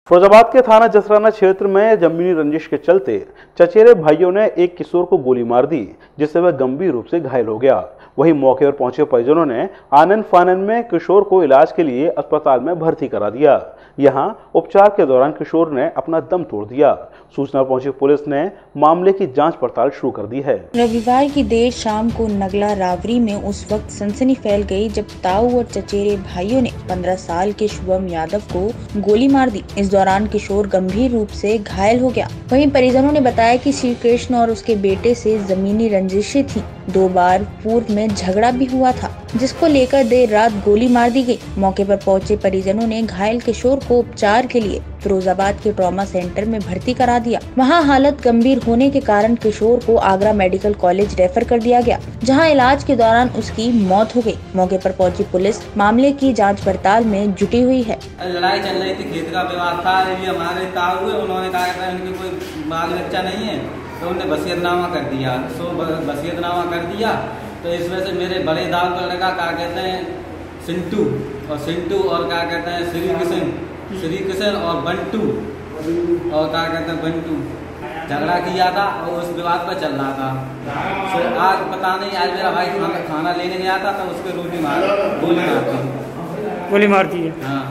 फिरोजाबाद के थाना जसराना क्षेत्र में जमीनी रंजिश के चलते चचेरे भाइयों ने एक किशोर को गोली मार दी, जिससे वह गंभीर रूप से घायल हो गया। वहीं मौके पर पहुंचे परिजनों ने आनन फानन में किशोर को इलाज के लिए अस्पताल में भर्ती करा दिया। यहां उपचार के दौरान किशोर ने अपना दम तोड़ दिया। सूचना पहुंची पुलिस ने मामले की जांच पड़ताल शुरू कर दी है। रविवार की देर शाम को नगला रावरी में उस वक्त सनसनी फैल गई जब ताऊ और चचेरे भाइयों ने 15 साल के शुभम यादव को गोली मार दी। इस दौरान किशोर गंभीर रूप से घायल हो गया। वहीं परिजनों ने बताया कि श्री कृष्ण और उसके बेटे से जमीनी रंजिशें थी। 2 बार पूर्व में झगड़ा भी हुआ था, जिसको लेकर देर रात गोली मार दी गई। मौके पर पहुंचे परिजनों ने घायल किशोर को उपचार के लिए फिरोजाबाद के ट्रॉमा सेंटर में भर्ती करा दिया। वहां हालत गंभीर होने के कारण किशोर को आगरा मेडिकल कॉलेज रेफर कर दिया गया, जहां इलाज के दौरान उसकी मौत हो गई। मौके पर पहुंची पुलिस मामले की जांच पड़ताल में जुटी हुई है। लड़ाई चल रही थी, खेत का विवाद था। ये हमारे ताऊ हुए, उन्होंने कहा इनकी कोई बाल बच्चा नहीं है, तो उन्होंने वसीयतनामा कर दिया। वसीयतनामा कर दिया तो इस वजह से मेरे बड़े दाऊ का लड़का क्या कहते हैं सिंटू और क्या कहते हैं श्री कृष्ण और बंटू और क्या कहते हैं बंटू झगड़ा किया था और उस विवाद पर चल रहा था। तो आज पता नहीं, आज मेरा भाई खाना लेने गया था तो उसके गोली मार दी है। हाँ,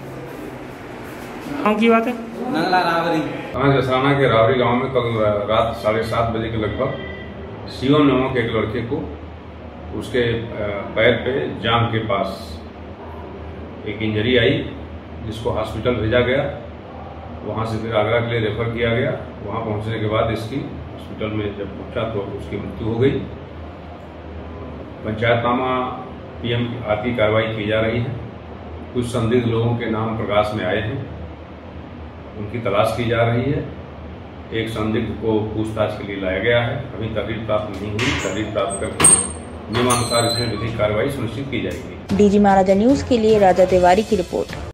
गाँव की बात है, नगला रावरी। थाना जसराना के रावरी गांव में कल रात 7:30 बजे के लगभग शिवम नामक एक लड़के को उसके पैर पे जांघ के पास एक इंजरी आई, जिसको हॉस्पिटल भेजा गया। वहां से फिर आगरा के लिए रेफर किया गया। वहां पहुंचने के बाद इसकी हॉस्पिटल में जब पहुंचा तो उसकी मृत्यु हो गई। पंचायतनामा पीएम आदि कार्रवाई की जा रही है। कुछ संदिग्ध लोगों के नाम प्रकाश में आए हैं, उनकी तलाश की जा रही है। एक संदिग्ध को पूछताछ के लिए लाया गया है। अभी तहरीर प्राप्त नहीं हुई। तहरीर प्राप्त करके नियमानुसार इसमें विधिक कार्रवाई सुनिश्चित की जाएगी। डीजी महाराजा न्यूज के लिए राजा तिवारी की रिपोर्ट।